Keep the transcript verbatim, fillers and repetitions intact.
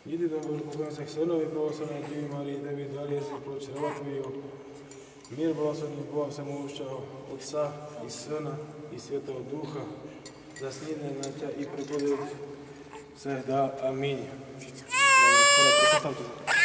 Діти там Боже, поклонся всех сыновей православной Деве Марии, Давид, дали если прочь рава Твоего. Мир благословенный Бога Всемогущего, Отца и Сына и Святого Духа, заснине на Тебя и пребудет всегда. Аминь. Поставьте.